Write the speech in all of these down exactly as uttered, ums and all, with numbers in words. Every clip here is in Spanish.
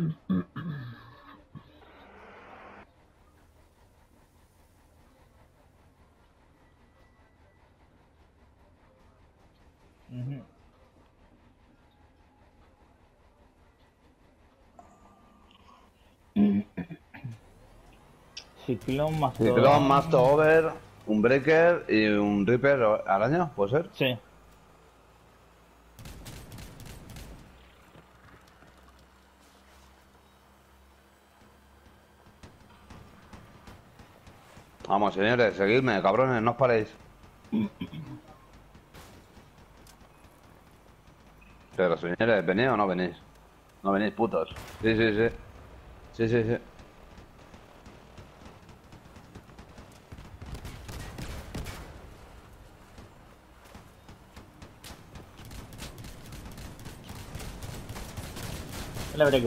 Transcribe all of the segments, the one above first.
Uh-huh. Ciclón más todo. Ciclón, Masto Over, un Breaker y un Reaper araña, ¿puede ser? Sí. Vamos, señores, seguidme, cabrones, no os paréis. Pero, señores, ¿venís o no venís? No venís, putos. Sí, sí, sí. Sí, sí, sí. La verdad que.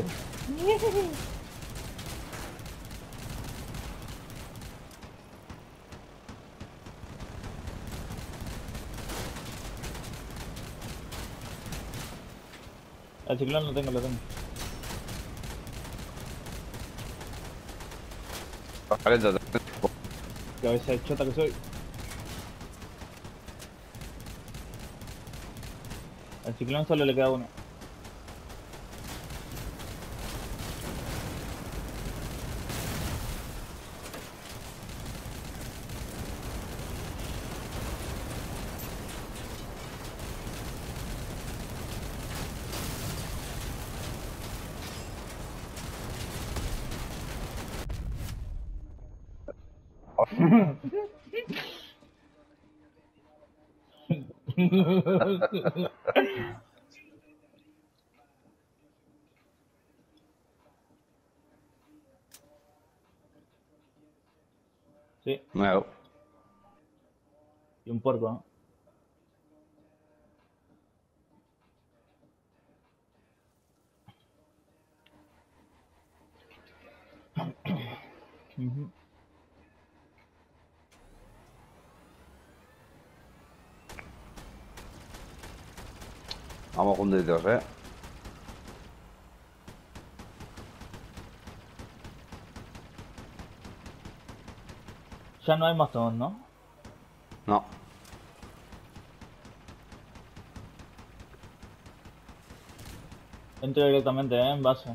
El ciclón lo tengo, lo tengo. Caléntate. Cabeza de chota que soy. Al ciclón solo le queda uno. Sí. Nuevo. Y un puerco, ¿no? Uh-huh. Vamos juntitos, eh. Ya no hay mastodón, ¿no? No. Entro directamente, ¿eh? En base.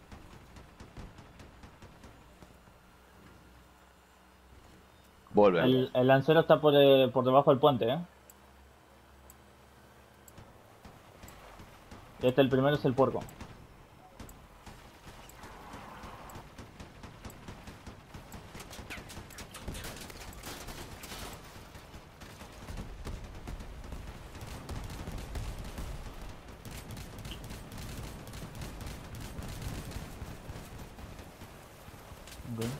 Vuelven. El, el lancero está por, eh, por debajo del puente, ¿eh? Y este, el primero es el puerco. Okay.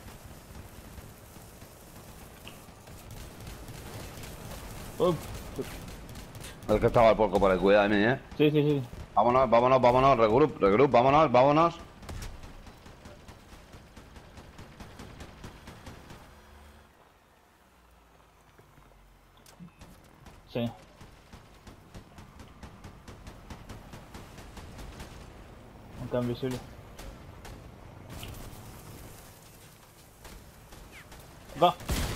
Up. Es que estaba el porco por ahí, cuidado de mí, eh. Sí, sí, sí. Vámonos, vámonos, vámonos, regroup, regroup, vámonos, vámonos. Sí. No está invisible. Va.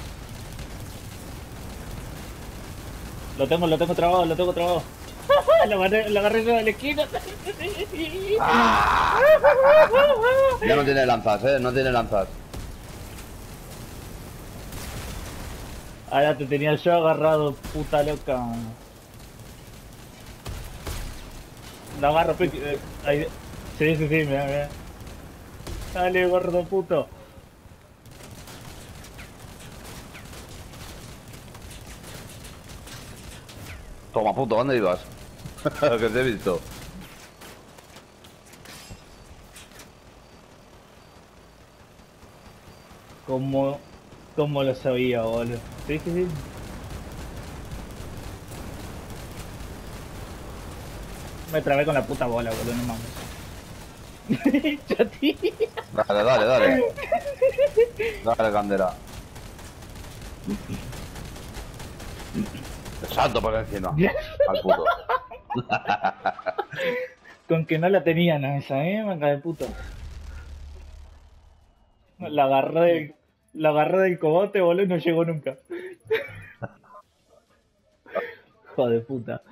Lo tengo, lo tengo trabado, lo tengo trabado. Lo agarré, lo agarré de la esquina. ¡Ah! Ya no tiene lanzas, eh, no tiene lanzas. Ahora te tenía yo agarrado, puta loca. Lo agarro, pe... eh, ahí. Sí, sí, sí, mira, mira. Dale, gordo puto. Toma, puto, ¿dónde ibas? Que te he visto. Como... Como lo sabía, boludo. Sí, sí, sí. Me trabé con la puta bola, boludo, no mames. Chati. Dale, dale, dale. Dale, candela. Salto por encima. Al puto. Con que no la tenían a esa, eh, manga de puto. La agarré del, la agarré del cogote, boludo, y no llegó nunca. Hijo de puta.